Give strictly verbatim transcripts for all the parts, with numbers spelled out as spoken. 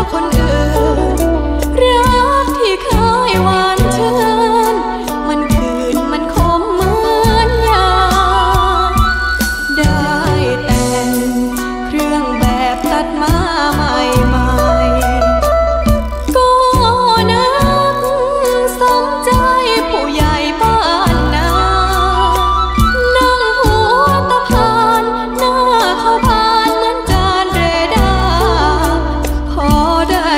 คนอื่นรักที่เคยหวานชื่นมันคืนมันคมเหมือนยาได้แต่เครื่องแบบตัดมาใหม่ใหม่ก็นักสมใจผู้ใหญ่บ้านนานั่งหัวตะพานหน้าเขาพานเหมือนจานเรดาร์พอได้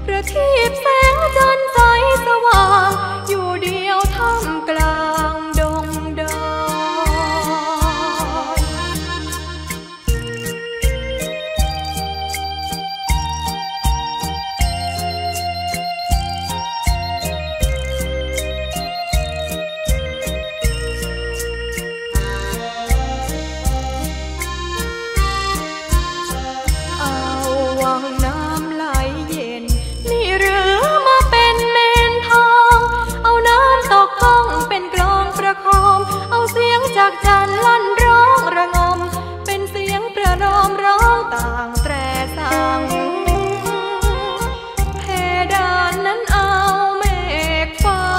ประทีปแสงจันทร์ใสสว่างอยู่เดียวท่ามกลางดงดอยเอาวังน้ำไหลเย็นนี่หรือมาเป็นเมนทองเอาน้ำตกก้องเป็นกลองประคองเอาเสียงจากจันทร์ลั่นร้องระงมเป็นเสียงประนอมร้องต่างแตรสั่งเพดานนั้นเอาเมฆฟ้า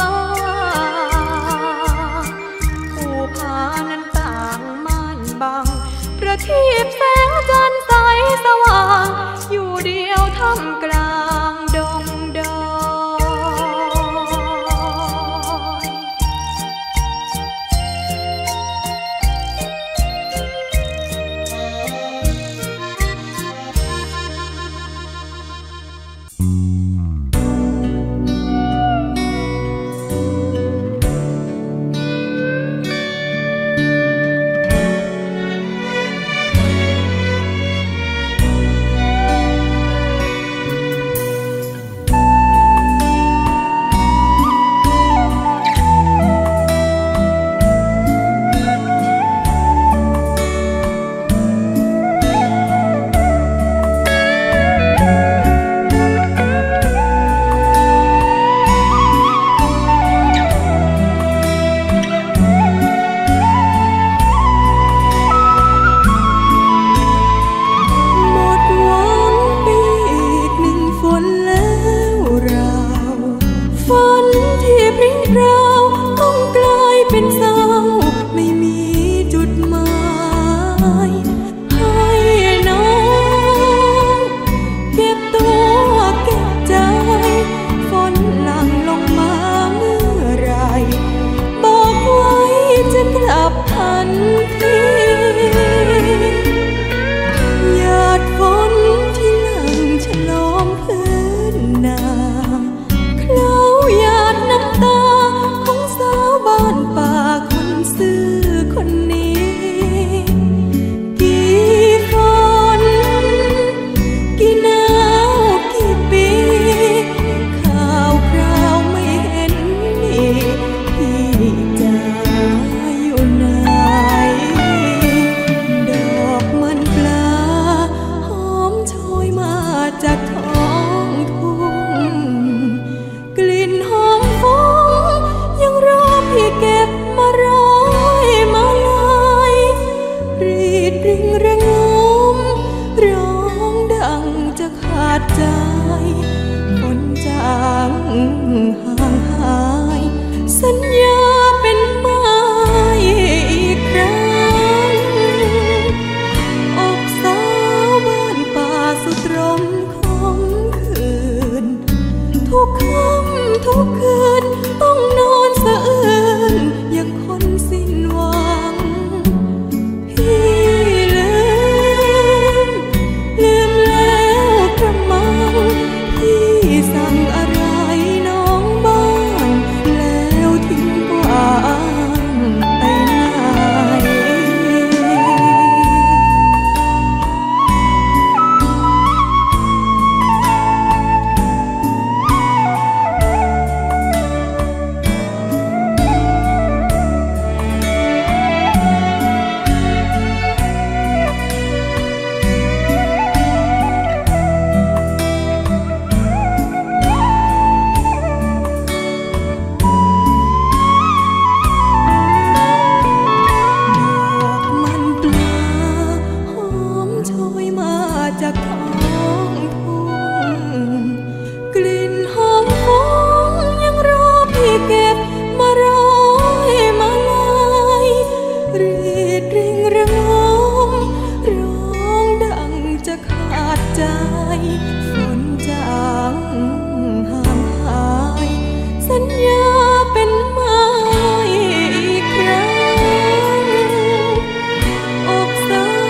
ภูผานั้นต่างม่านบังประทีปแสงจันทร์ใสสว่างอยู่เดียวท่ามกลางดงดอย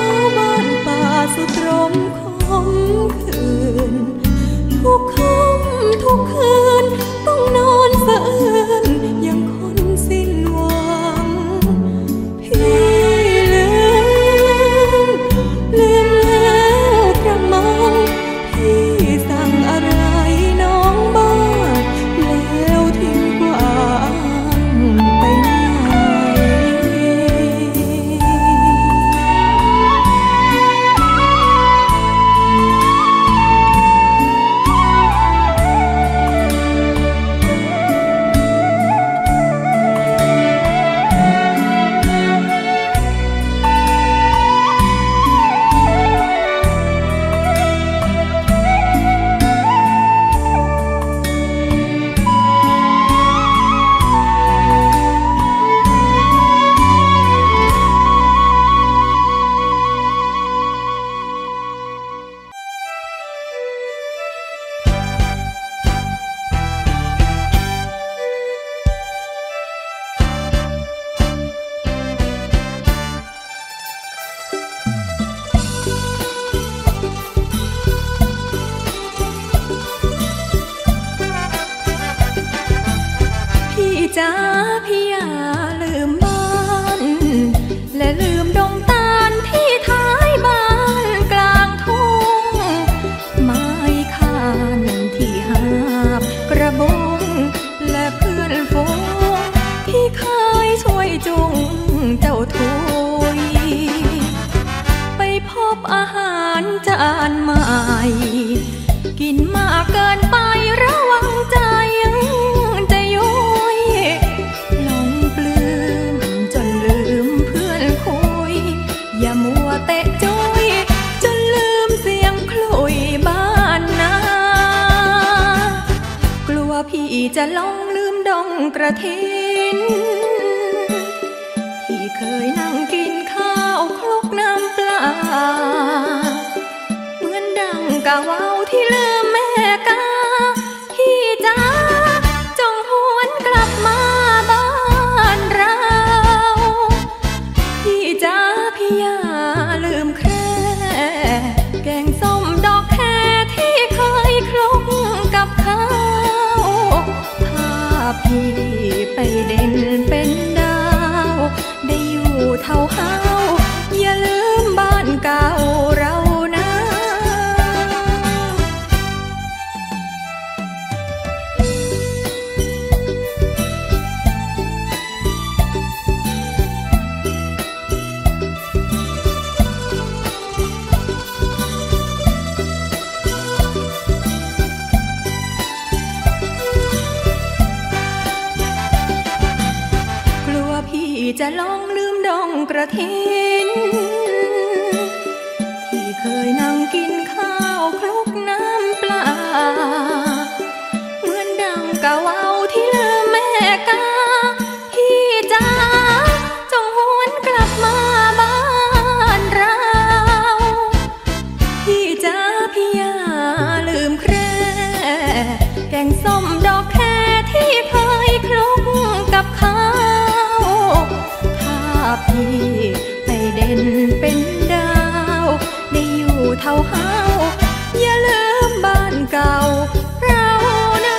ทุกคำจ้าพี่อย่าลืมบ้านและลืมดงตาลที่ท้ายบ้านกลางทุ่งไม้ค้านที่หาบกระบงและเพื่อนฝูงที่เคยช่วยจุงเจ้าทุยไปพบอาหารจานใหม่กินมากเกินไประวังใจจะย้อยหลงปลื้มจนลืมเพื่อนคุยอย่ามัวเตะจุยจนลืมเสียงคลุยบ้านนากลัวพี่จะหลงลืมดงกระถินที่เคยนั่งกินข้าวคลุกน้ำปลาเหมือนดังกะว่าวที่ลืมแม่กาพี่จ้าจงหวนกลับมาบ้านเราพี่จ้าพี่อย่าลืมแค่แกงส้มดอกแคที่เคยคลุกกับข้าวถ้าพี่ไปเด่นเป็นดาวได้อยู่เท่าเฮาอย่าลืมบ้านเก่าเรานะจะลองลืมดงกระถินที่เคยนั่งกินข้าวคลุกน้ำปลาเหมือนดังกะว่าวที่ลืมแม่กาพี่จ้าจงหวนกลับมาบ้านเราพี่จ้าพี่อย่าลืมแคร่แกงส้มดอกแคที่เคยคลุกกับข้าวพี่ไปเด่นเป็นดาวได้อยู่เท่าเฮาอย่าลืมบ้านเก่าเรานะ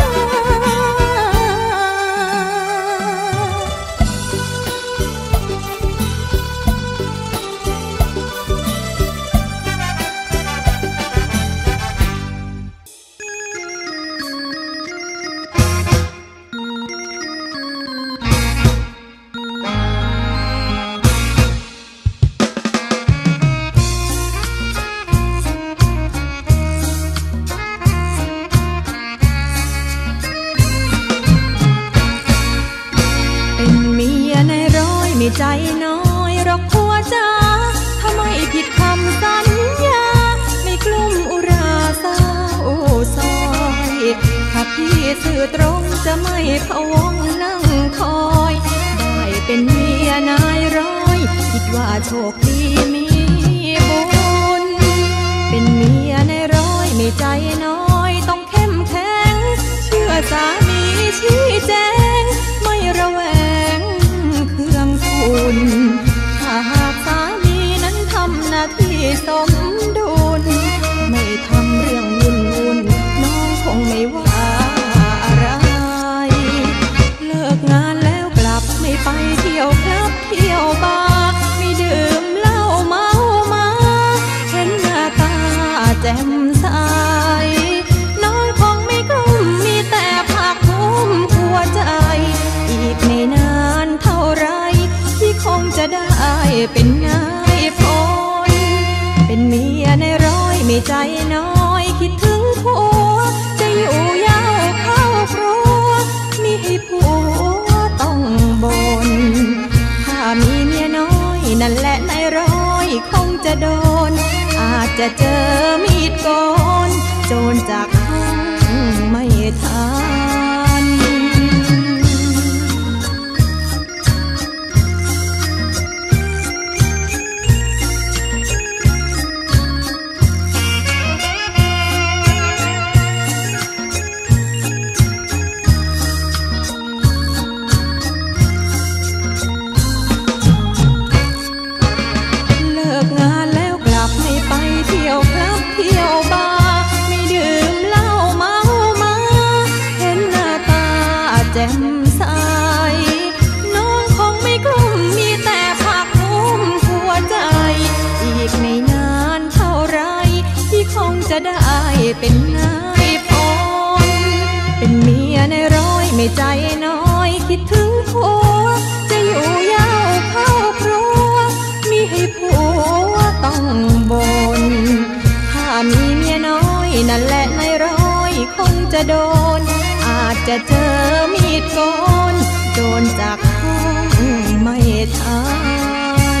ใจน้อยรอกผัวจ้าถ้าไม่ผิดคำสัญญาไม่กลุ้มอุราสาวซอยถ้าพี่สื่อตรงจะไม่พะวงนั่งคอยได้เป็นเมียนายร้อยคิดว่าโชคดีมีบุญเป็นเมียนายร้อยไม่ใจน้อยต้องเข้มแข็งเชื่อสามีชี้แจงไม่ระแวงถ้าหากสามีนั้นทำหน้าที่สมดุลไม่ทำเรื่องวุ่นวุ่นน้องคงไม่ว่าอะไรเลิกงานแล้วกลับไม่ไปเที่ยวคลับเที่ยวบาร์ไม่ดื่มเหล้าเมามาเห็นหน้าตาแจ่มใสน้องคงไม่กลุ้มมีแต่ภาคภูมิหัวใจอีกไม่นานเท่าไรคงจะได้เป็นนายพลเป็นเมียในร้อยไม่ใจน้อยคิดถึงผัวจะอยู่ยาวเข้าครัวมีผัวต้องบ่นถ้ามีเมียน้อยนั่นแหละนายร้อยคงจะโดนอาจจะเจอมีดโกนโจรจากห้องไม่ทันเที่ยวคลับเที่ยวบาร์ไม่ดื่มเหล้าเมามาใจน้อยคิดถึงผัวจะอยู่ยาวเข้าครัวมีให้ผัวต้องบ่นถ้ามีเมียน้อยนั่นแหละนายร้อยคงจะโดนอาจจะเจอมีดโกนโดนจากห้องไม่ทัน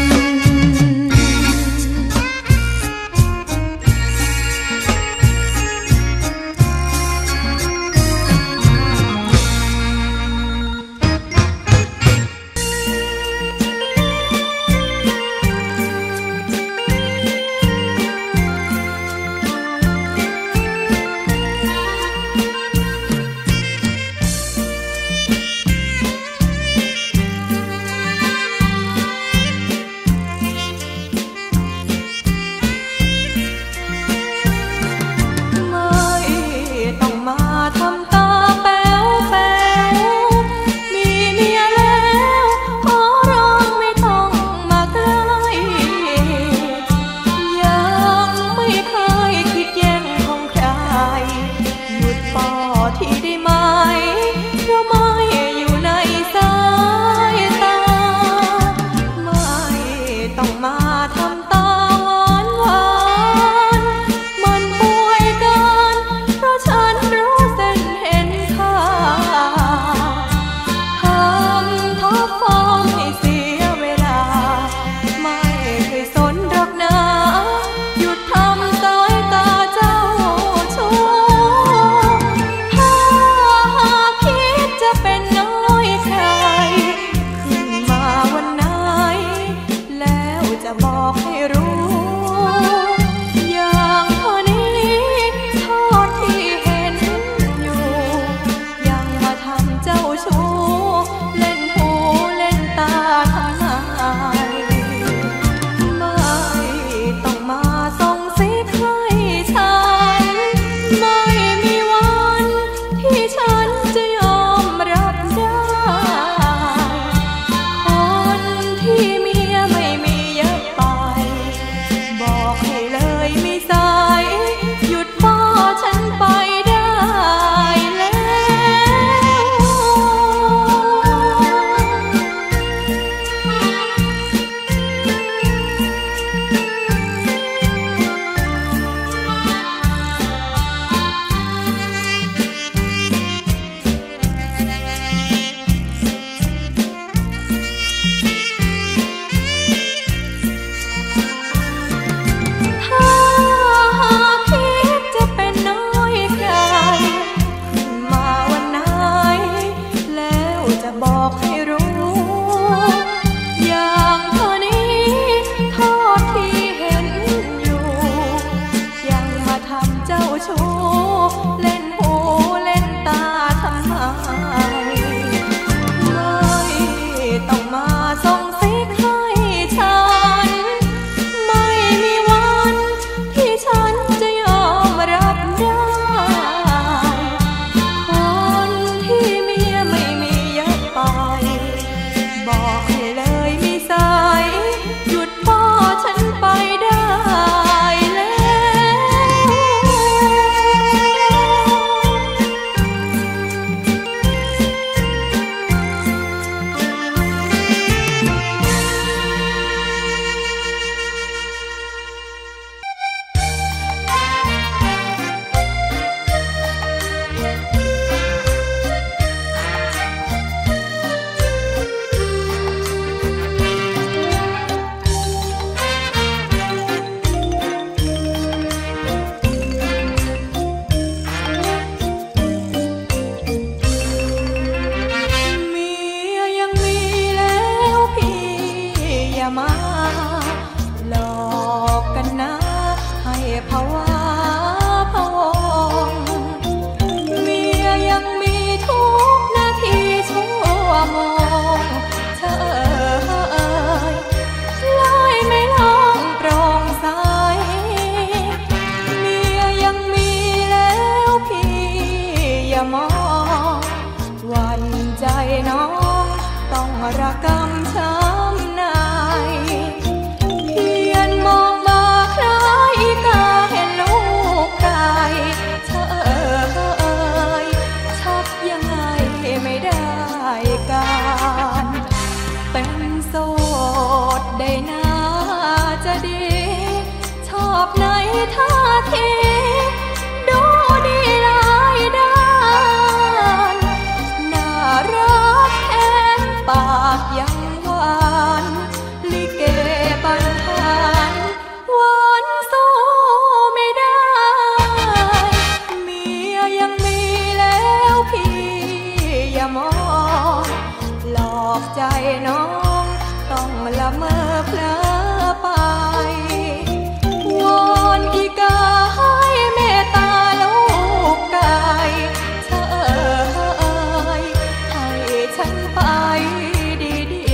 ยังมีแล้วพี่อย่ามองหลอกใจน้องต้องละเมอเพลอไปวอนอีกาให้เมตตาลูกไก่เธอเอ่ยให้ฉันไปดี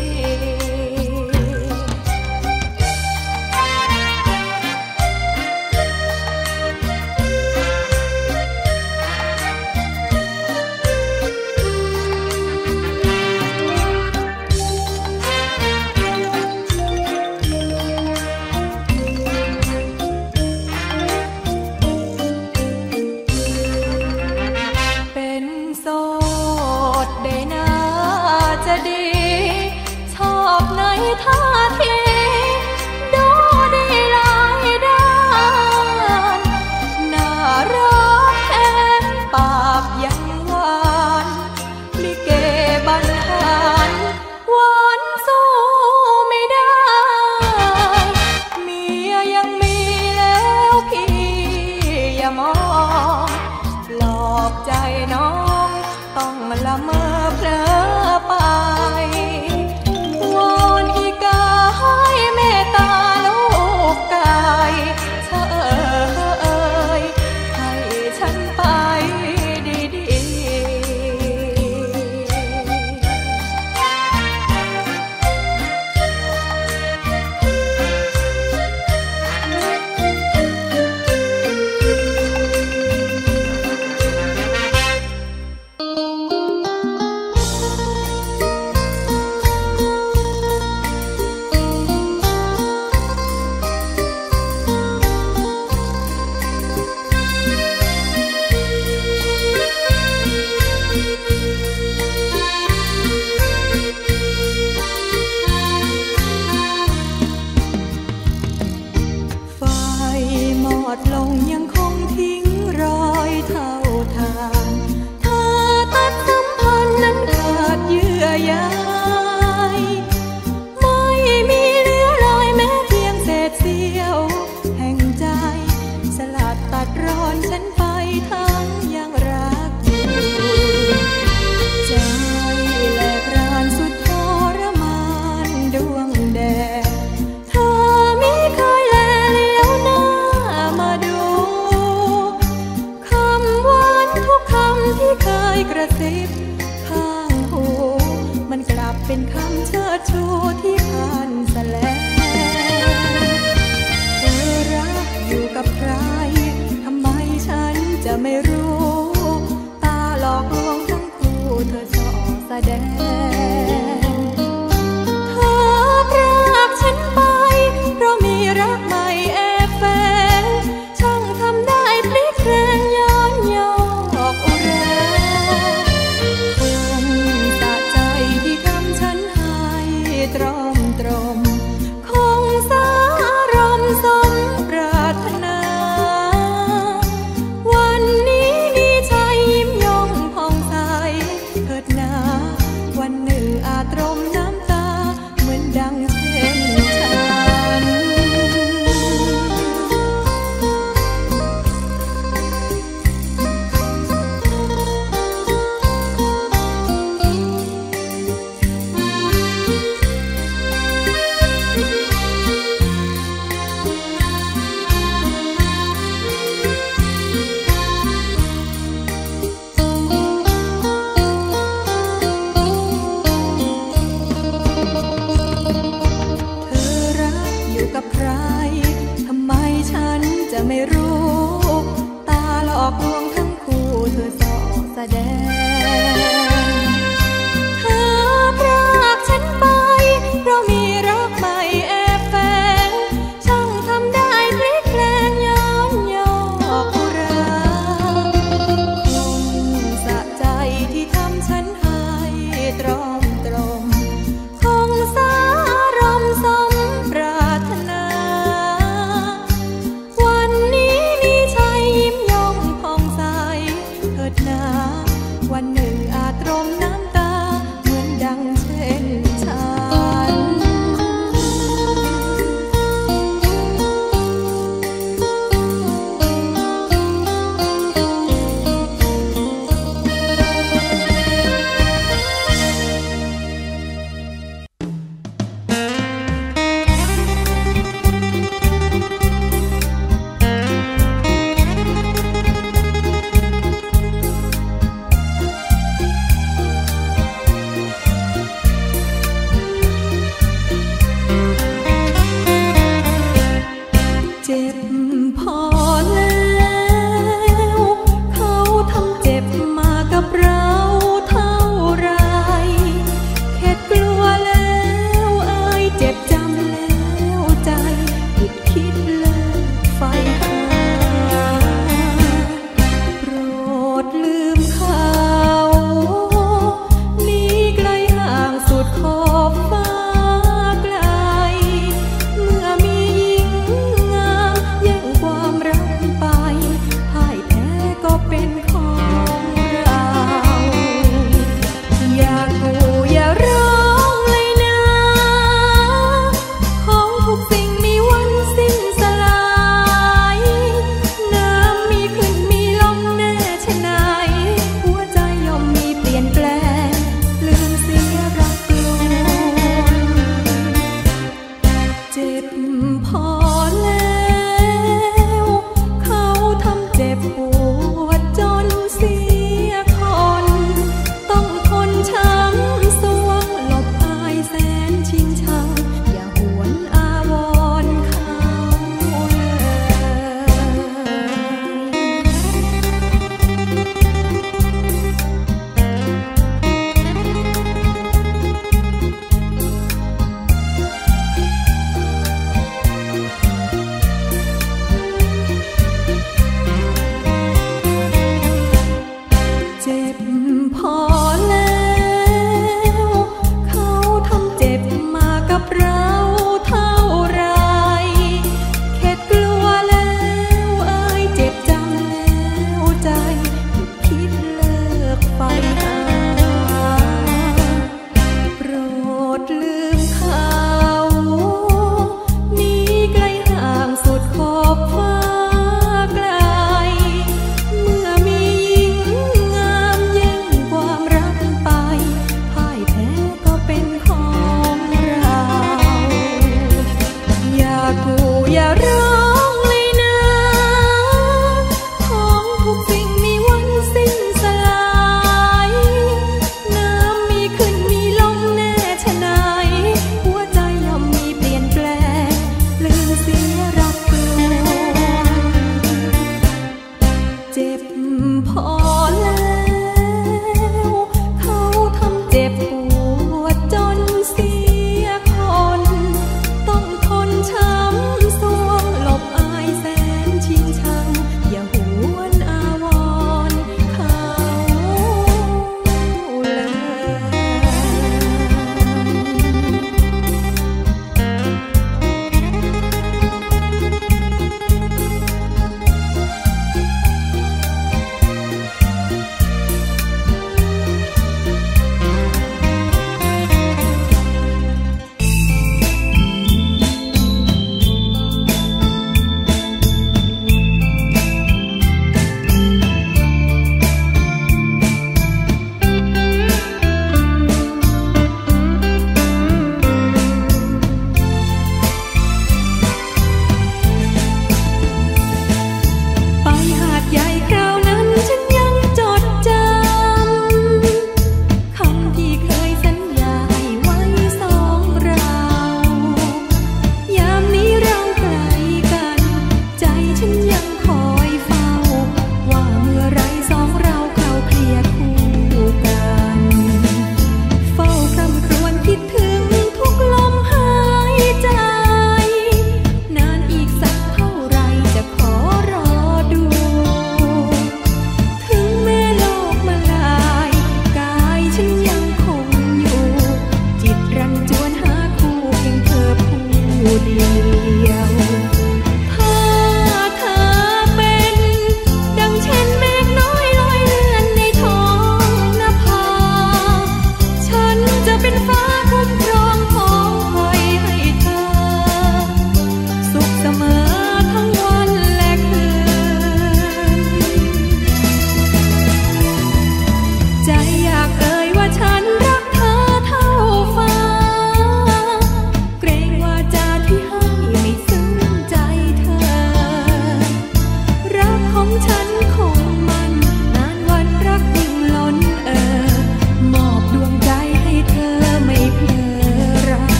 ท่าทีดูดีหลายด้านน่ารักแอบปากยังหวานลิเกบันหารหวานสู้ไม่ได้เมียยังมีแล้วพี่อย่ามองหลอกใจน้องต้องละเมอเพลอไปให้เมตตาลูกไก่เธอเอ่ยให้ฉันไปดีลงยังคงทิ้งรอยเท่าทานเธอตัดสัมพันธ์นั้นขาดเยื่อใยไม่มีเหลือรอยแม้เพียงเศษเสี้ยวแห่งใจสลัดตัดรอนฉันไปทั้งยังรักอยู่ใจแหลกรานสุดทรมานดวงแดดเธอมิเคยแลเลี้ยวหน้ามาดูคำหวานทุกคำที่เคยกระซิบข้างหูมันกลับเป็นคำเชิดชูที่ผ่านแสลงเธอรักอยู่กับใครทำไมฉันจะไม่รู้ตาหลอกลวงทั้งคู่เธอชอบแสดงเธอพรากฉันไปเพราะมีรักใหม่แอบแฝงช่างทำได้พลิกแพลงย้อนยอกอุราคงสะใจที่ทำฉันให้ตรอมตรมคงสารมสมปรารถนาวันนี้มีใจยิ้มย่องผ่องใสเถิดนาวันหนึ่งอาจตรมน้ำตาเหมือนดังเช่นฉันกับใครทำไมฉันจะไม่รู้ตาหลอกลวงทั้งคู่เธอสอกแสดงเธอพรากฉันไปเพราะมีรักใหม่แอบแฝงช่างทำได้พลิกแพลงย้อนยอกอุราคงสะใจที่ทำฉันให้ตรอมตรมคงสารมสมปรารถนาวันนี้มีใจยิ้มย่องผ่องใสเถิดนาวันหนึ่งอาจตรมน้ำตาเหมือนดังเช่นฉัน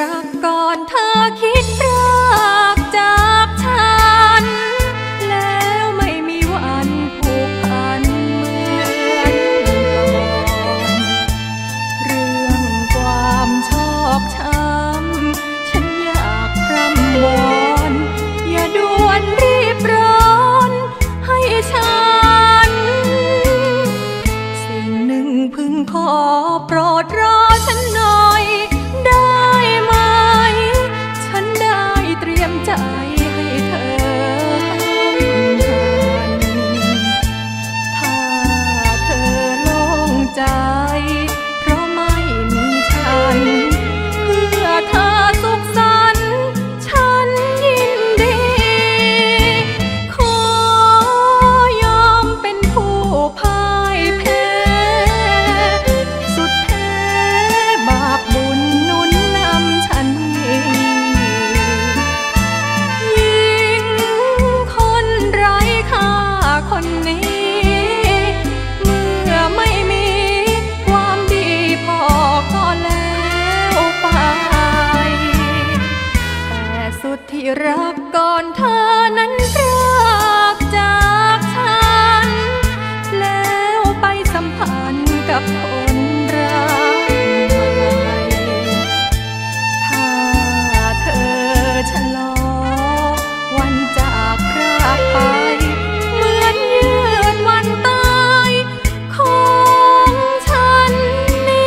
รักก่อนเธอคิดรักจากฉันแล้วไม่มีวันผูกพันเหมือนก่อนเรื่องความชอกช้ำฉันอยากพร่ำวอนอย่าด่วนรีบร้อนให้ฉันสิ่งหนึ่งพึงขอโปรดรอฉันหน่อยได้ไหมฉันได้เตรียมใจให้เธอถ้าเธอโล่งใจเพราะไม่มีฉันเพื่อเธอสุขสันต์ฉันยินดีขอยอมเป็นผู้พ่ายแพ้สุดแท้บาปบุญหนุนนำฉันยิ่งคนไร้ค่าคนนี้เมื่อไม่มีความดีพอก็แล้วไปแต่สุดที่รักก่อนเธอนั้นรักจากฉันแล้วไปสัมพันธ์กับคนรักใหม่ถ้าเธอชะลอวันจากพรากไปเหมือนยืดวันตายของฉันนี้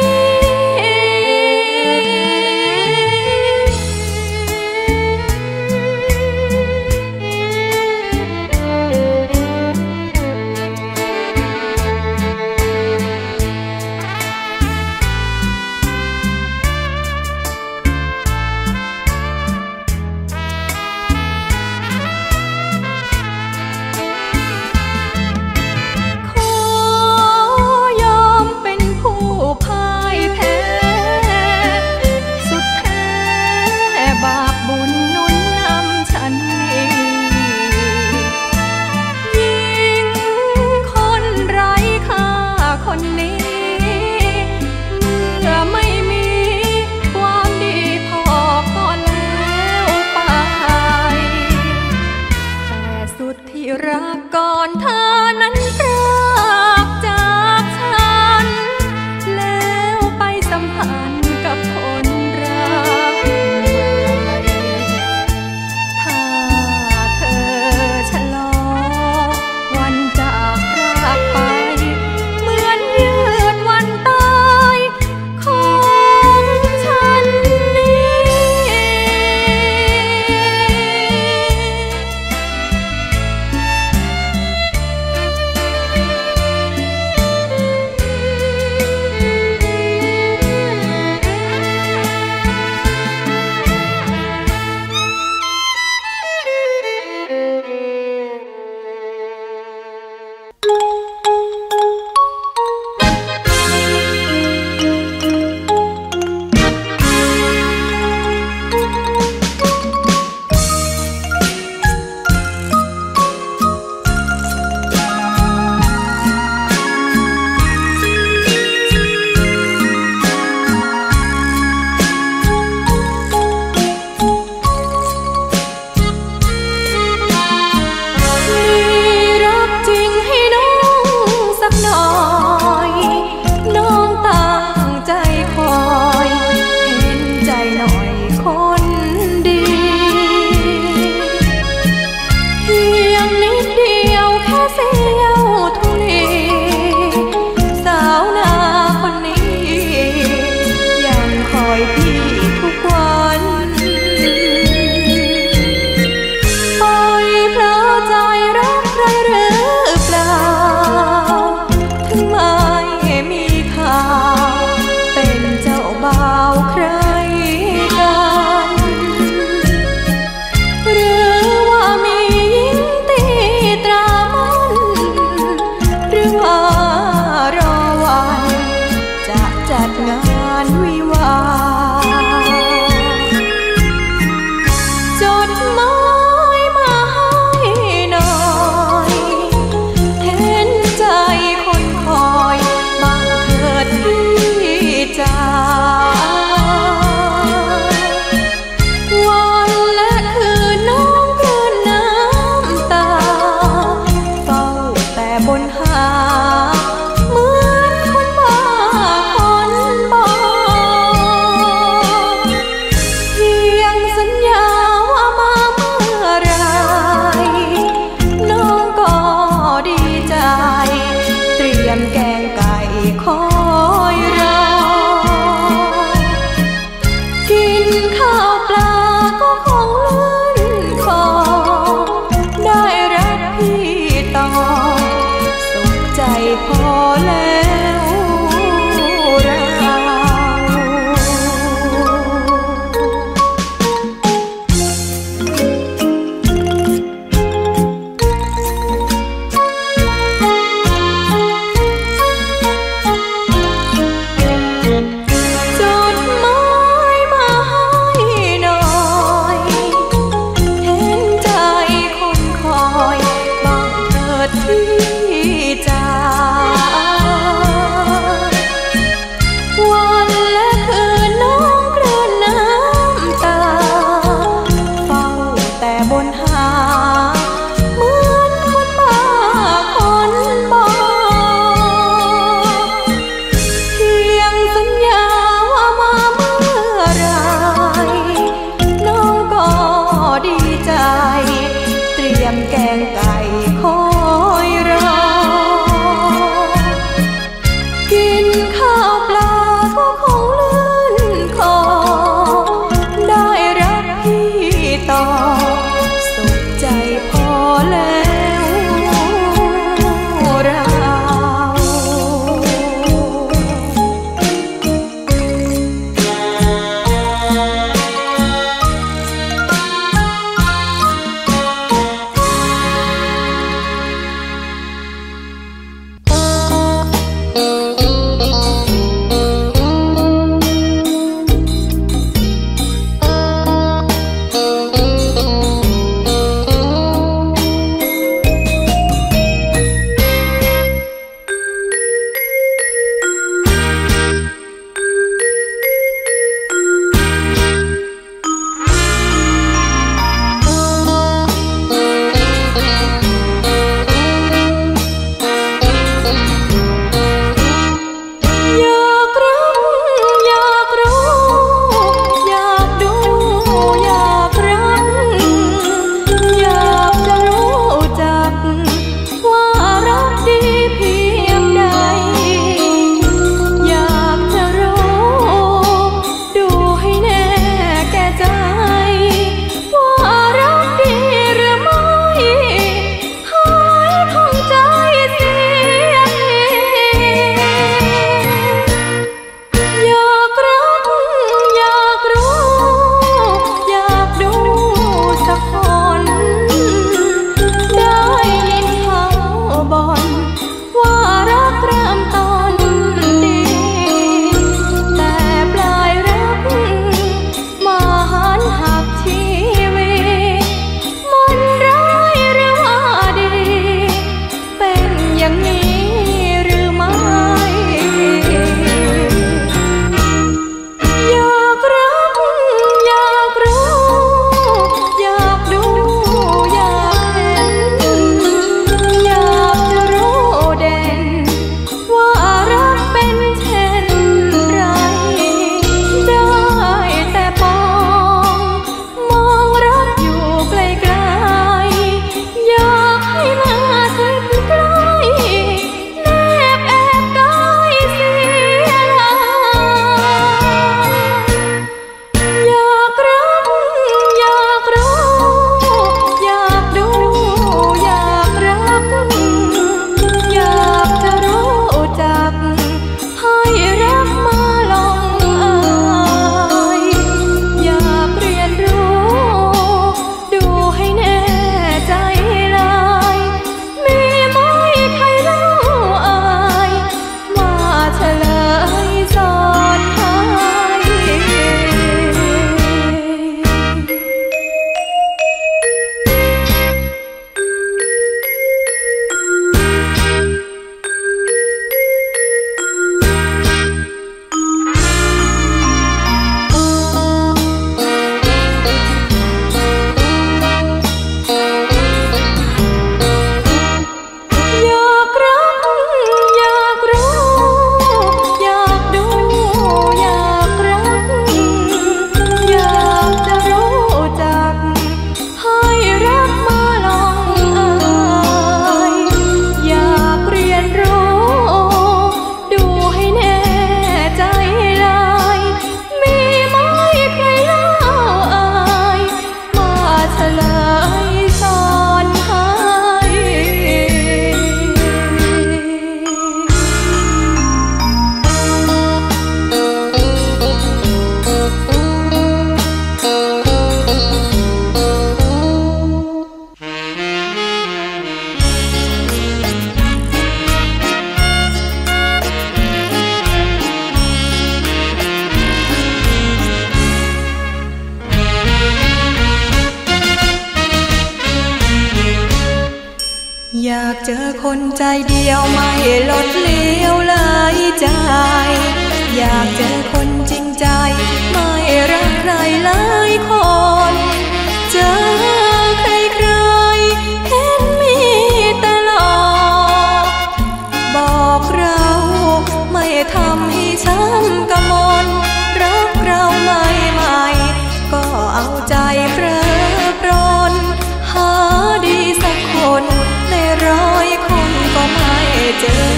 ากเจอคนใจเดียวไม่ลดเลี้ยวเลยใจอยากเจอคนจริงใจไม่รักใครหลายคนเจอใครใครเห็นมีแต่หลอกบอกเราไม่ทำให้ช้ำกระมนรักเราไม่ไม่ก็เอาใจเพลิดเพลินหาดีสักคนในร้อยคนก็ไม่เจอ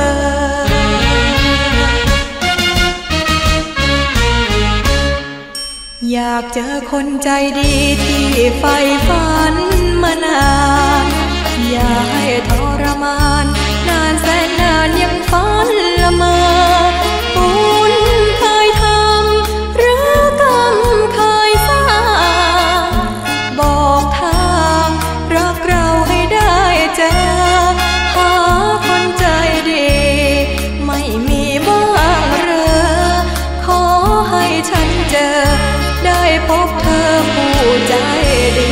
อยากเจอคนใจดีที่ใฝ่ฝันมานานอย่าให้ทรมานนานแสนนานยังฝันละเมอบุญเคยทำหรือกรรมเคยสร้างบอกทางรักเราให้ได้เจอหาคนใจดีไม่มีบ้างเหรอขอให้ฉันเจอได้พบเธอผู้ใจดี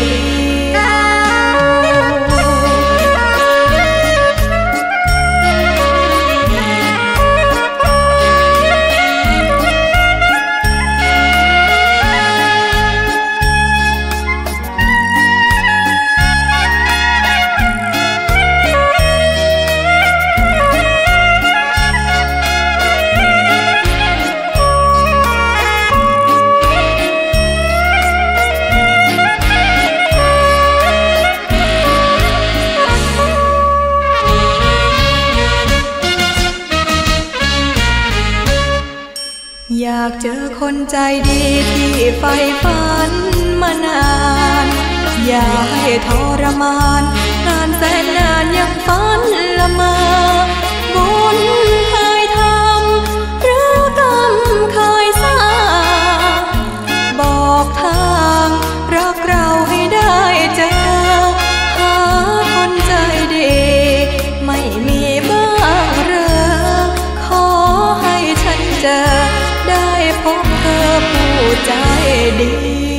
อยากเจอคนใจดีที่ใฝ่ฝันมานานอย่าให้ทรมานนานแสนนานยังฝันละเมอบุญเคยทำหรือกรรมเคยสร้างบอกทางรักเราให้ได้เจอหาคนใจดีไม่มีบ้างเหรอขอให้ฉันเจอได้พบเธอผู้ใจดี